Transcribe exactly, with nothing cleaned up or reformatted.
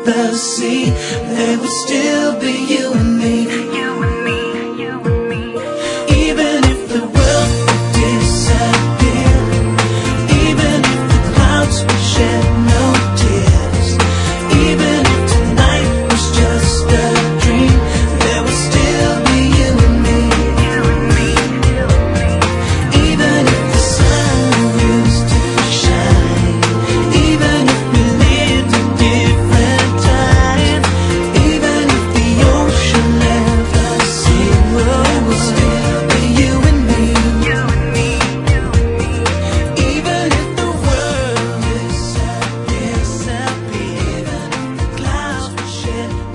the sea, there would still be you and me. You and me, you and me. Even if the world would disappear, even if the clouds would shed no tears, even if tonight was just a dream, there would still be you and me. You and me, you and me. Even if the sun used to shine, even if we lived in different times, even if the ocean left us zero, there would still be you and me. You and me, you and me. Even if the world disappears, even if the clouds would shed